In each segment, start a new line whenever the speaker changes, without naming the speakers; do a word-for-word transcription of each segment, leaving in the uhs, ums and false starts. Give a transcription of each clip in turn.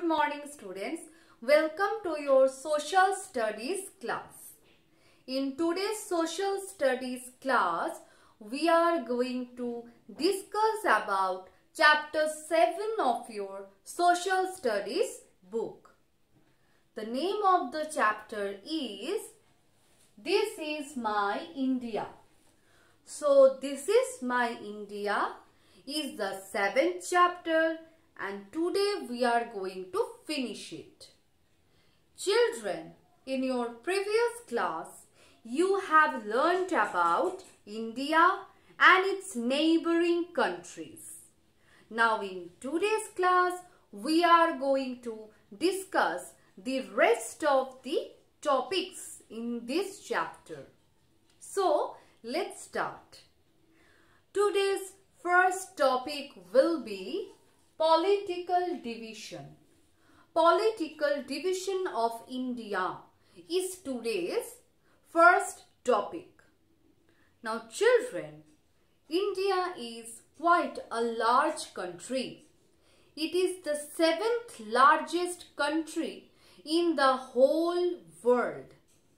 morning students. Welcome to your social studies class. In today's social studies class, we are going to discuss about chapter seven of your social studies book. The name of the chapter is This Is My India. So This Is My India is the seventh chapter and today we are going to finish it. Children, in your previous class, you have learnt about India and its neighboring countries. Now in today's class, we are going to discuss the rest of the topics in this chapter. So, let's start. Today's first topic will be political division. Political division of India is today's first topic. Now children, India is quite a large country. It is the seventh largest country in the whole world.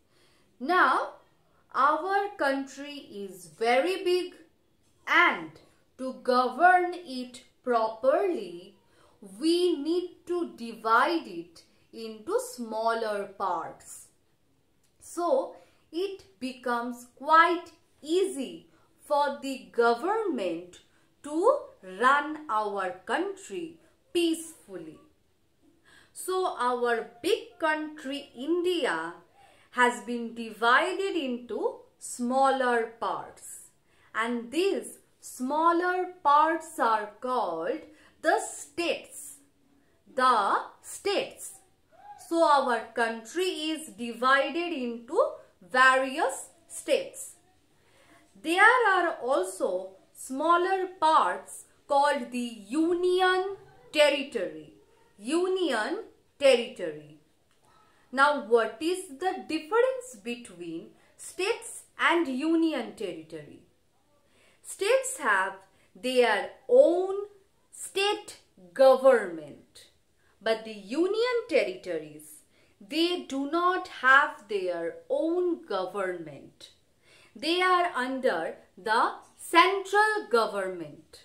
Now our country is very big and to govern it properly, we need to divide it into smaller parts. So, it becomes quite easy for the government to run our country peacefully. So, our big country India has been divided into smaller parts, and these smaller parts are called the states. The states. So our country is divided into various states. There are also smaller parts called the union territory. Union territory. Now what is the difference between states and union territory? States have their own state government, but the union territories, they do not have their own government. They are under the central government.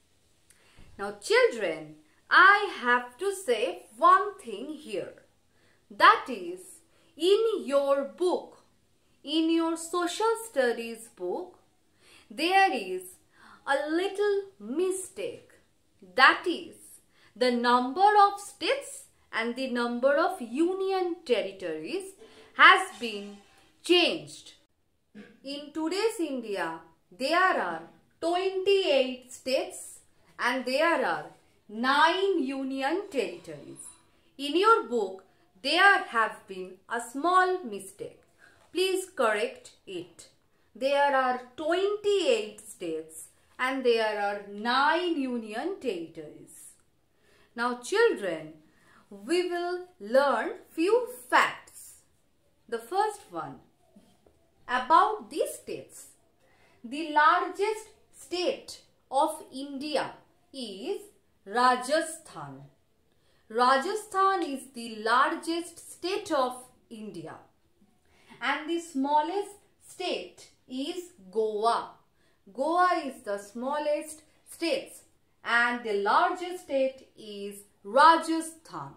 Now children, I have to say one thing here. That is, in your book, in your social studies book, there is a little mistake. That is, the number of states and the number of union territories has been changed. In today's India, there are twenty-eight states and there are nine union territories. In your book, there have been a small mistake. Please correct it. There are twenty-eight states and there are nine union territories. Now children, we will learn few facts. The first one, about these states. The largest state of India is Rajasthan. Rajasthan is the largest state of India. And the smallest state is Goa. Goa is the smallest state and the largest state is Rajasthan.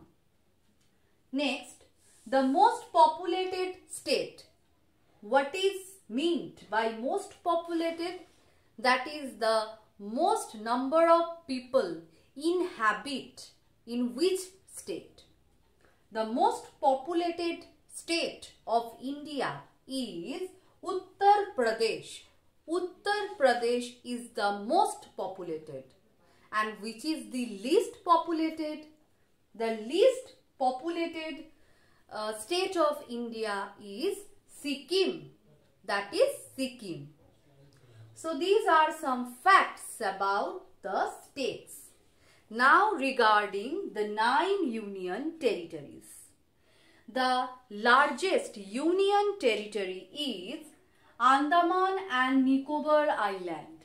Next, the most populated state. What is meant by most populated? That is the most number of people inhabit in which state. The most populated state of India is Uttar Pradesh. Uttar Pradesh is the most populated. And which is the least populated? The least populated uh, state of India is Sikkim. That is Sikkim. So these are some facts about the states. Now regarding the nine union territories. The largest union territory is Andaman and Nicobar Island.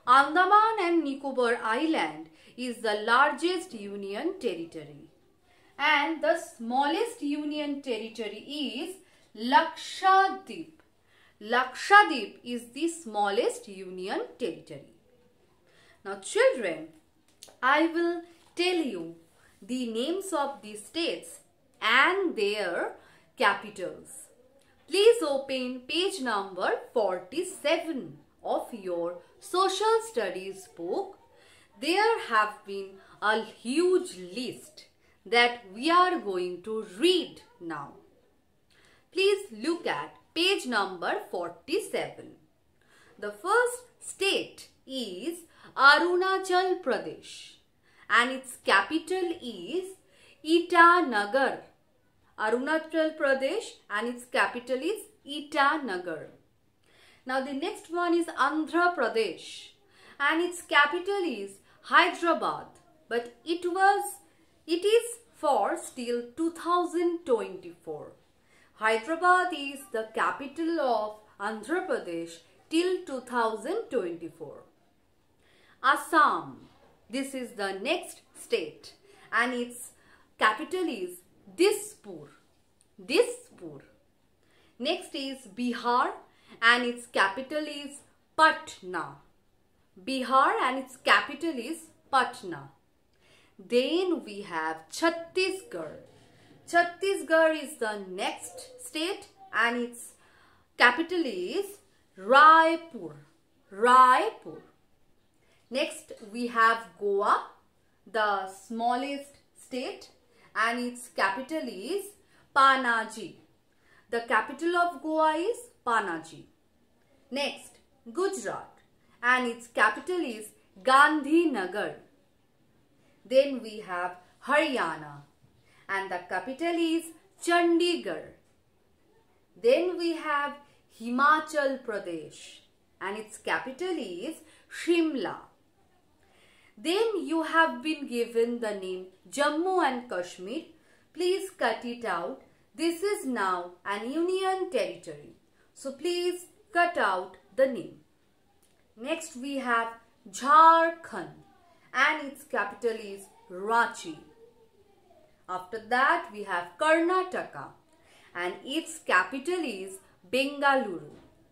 Andaman and Nicobar Island is the largest union territory. and the smallest union territory is Lakshadweep. Lakshadweep is the smallest union territory. Now children, I will tell you the names of the states and their capitals. Please open page number forty-seven of your social studies book. There have been a huge list that we are going to read now. Please look at page number forty-seven. The first state is Arunachal Pradesh and its capital is Itanagar. Arunachal Pradesh and its capital is Itanagar. Now the next one is Andhra Pradesh and its capital is Hyderabad, but it was it is for still two thousand twenty-four. Hyderabad is the capital of Andhra Pradesh till two thousand twenty-four. Assam, this is the next state and its capital is Dispur. Dispur. Next is Bihar and its capital is Patna. Bihar and its capital is Patna. Then we have Chhattisgarh. Chhattisgarh is the next state and its capital is Raipur. Raipur. Next we have Goa, the smallest state, and its capital is Panaji. The capital of Goa is Panaji. Next, Gujarat and its capital is Gandhinagar. Then we have Haryana and the capital is Chandigarh. Then we have Himachal Pradesh and its capital is Shimla. Then you have been given the name Jammu and Kashmir. Please cut it out. This is now an union territory. So please cut out the name. Next we have Jharkhand and its capital is Ranchi. After that we have Karnataka and its capital is Bengaluru.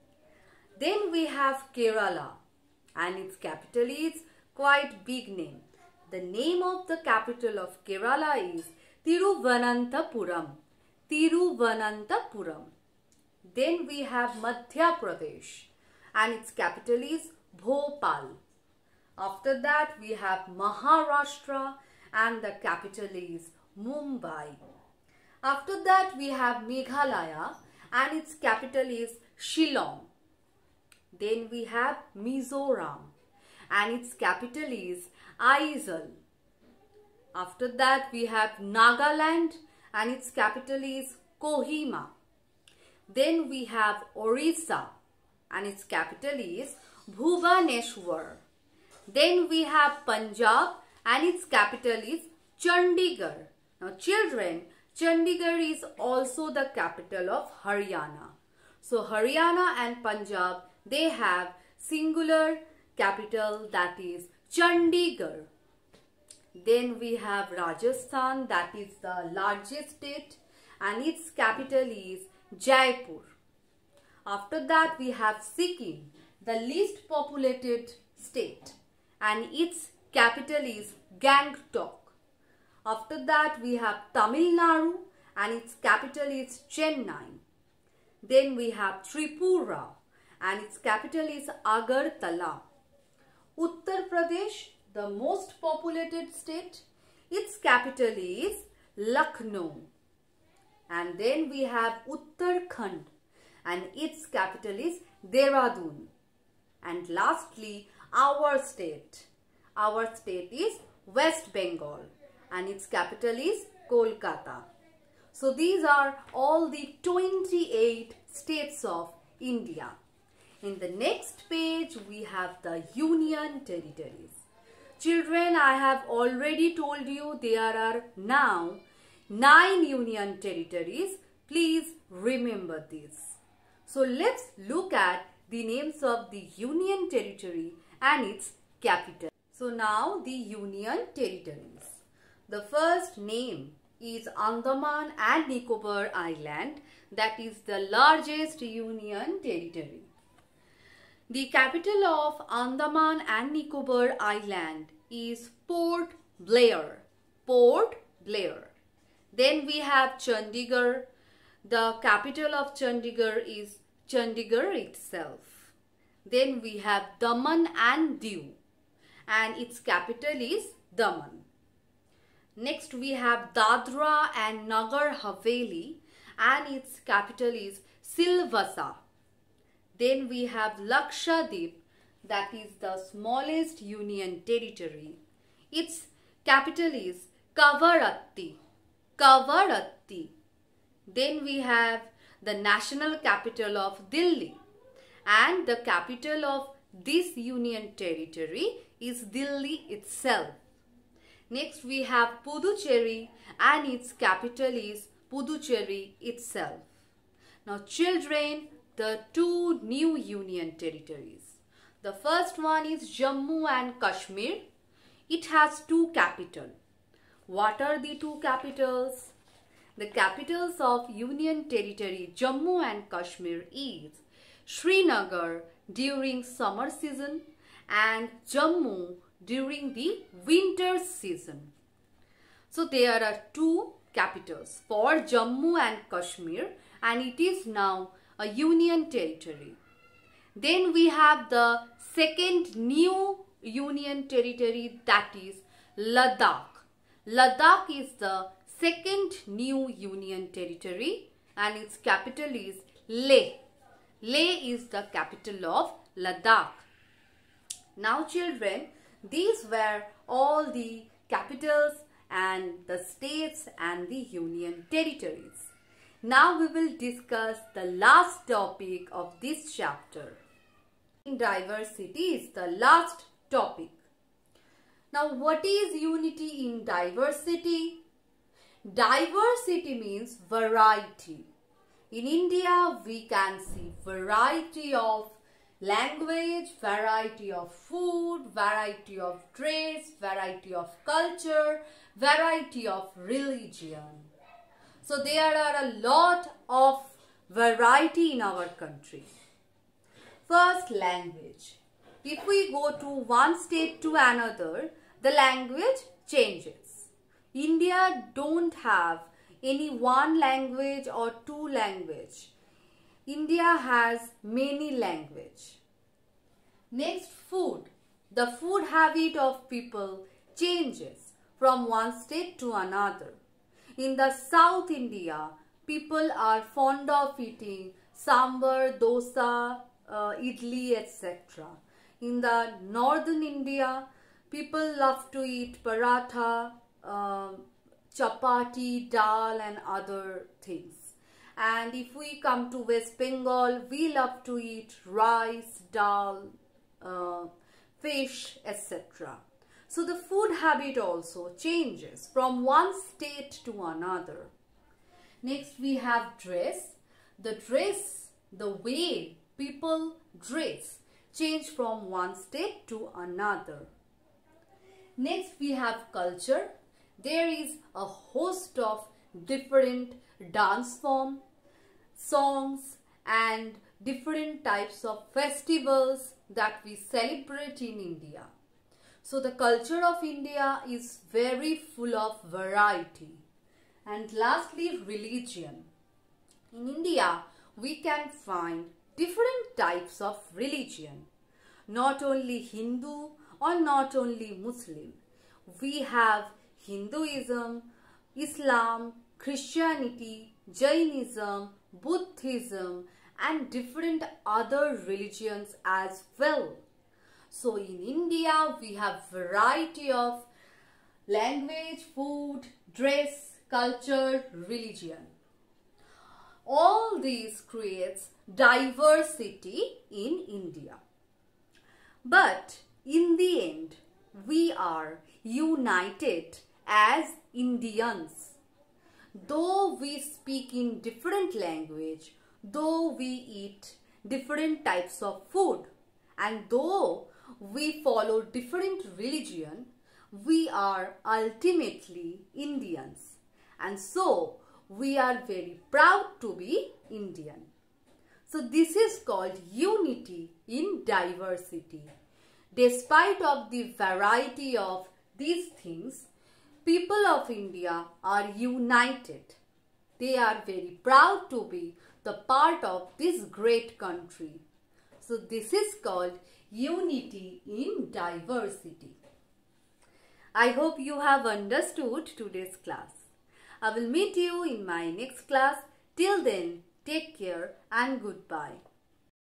Then we have Kerala and its capital is quite big name. The name of the capital of Kerala is Thiruvananthapuram. Thiruvananthapuram. Then we have Madhya Pradesh and its capital is Bhopal. After that we have Maharashtra and the capital is Mumbai. After that we have Meghalaya and its capital is Shillong. Then we have Mizoram and its capital is Aizawl. After that we have Nagaland and its capital is Kohima. Then we have Orissa and its capital is Bhubaneswar. Then we have Punjab and its capital is Chandigarh. Now children, Chandigarh is also the capital of Haryana. So Haryana and Punjab, they have singular capital, that is Chandigarh. Then we have Rajasthan, that is the largest state, and its capital is Jaipur. After that we have Sikkim, the least populated state, and its capital is Gangtok. After that we have Tamil Nadu and its capital is Chennai. Then we have Tripura and its capital is Agartala. Uttar Pradesh, the most populated state, its capital is Lucknow. And then we have Uttarakhand and its capital is Dehradun. And lastly, our state. Our state is West Bengal and its capital is Kolkata. So these are all the twenty-eight states of India. In the next page, we have the Union Territories. Children, I have already told you there are now nine Union Territories. Please remember this. So let's look at the names of the Union Territory and its capital. So now the Union Territories. The first name is Andaman and Nicobar Island, that is the largest union territory. The capital of Andaman and Nicobar Island is Port Blair. Port Blair. Then we have Chandigarh. The capital of Chandigarh is Chandigarh itself. Then we have Daman and Diu, and its capital is Daman. Next we have Dadra and Nagar Haveli, and its capital is Silvassa. Then we have Lakshadweep, that is the smallest union territory. Its capital is Kavaratti. Kavaratti. Then we have the national capital of Delhi, and the capital of this union territory is Delhi itself. Next we have Puducherry, and its capital is Puducherry itself. Now children, the two new union territories. The first one is Jammu and Kashmir. It has two capitals. What are the two capitals? The capitals of Union Territory Jammu and Kashmir is Srinagar during summer season and Jammu during the winter season. So there are two capitals for Jammu and Kashmir, and it is now a union territory. Then we have the second new union territory, that is Ladakh. Ladakh is the second new union territory, and its capital is Leh. Leh is the capital of Ladakh. Now children, these were all the capitals and the states and the union territories. Now we will discuss the last topic of this chapter. Diversity is the last topic. Now what is unity in diversity? Diversity means variety. In India, we can see variety of language, variety of food, variety of dress, variety of culture, variety of religion. So there are a lot of variety in our country. First, language. If we go to one state to another, the language changes. India don't have any one language or two language. India has many language. Next, food. The food habit of people changes from one state to another. In the South India, people are fond of eating sambar, dosa, uh, idli, et cetera. In the Northern India, people love to eat paratha, uh, chapati, dal and other things. And if we come to West Bengal, we love to eat rice, dal, uh, fish, et cetera. So the food habit also changes from one state to another. Next we have dress. The dress, the way people dress change from one state to another. Next we have culture. There is a host of different dance forms, songs and different types of festivals that we celebrate in India. So the culture of India is very full of variety. And lastly, religion. In India, we can find different types of religion. Not only Hindu or not only Muslim. We have Hinduism, Islam, Christianity, Jainism, Buddhism and different other religions as well. So in India, we have variety of language, food, dress, culture, religion. All these creates diversity in India. But in the end, we are united as Indians. Though we speak in different language, though we eat different types of food, and though we follow different religion, we are ultimately Indians. and so we are very proud to be Indian. So this is called unity in diversity. Despite of the variety of these things, people of India are united. They are very proud to be the part of this great country. So this is called unity in diversity. I hope you have understood today's class. I will meet you in my next class. Till then, take care and goodbye.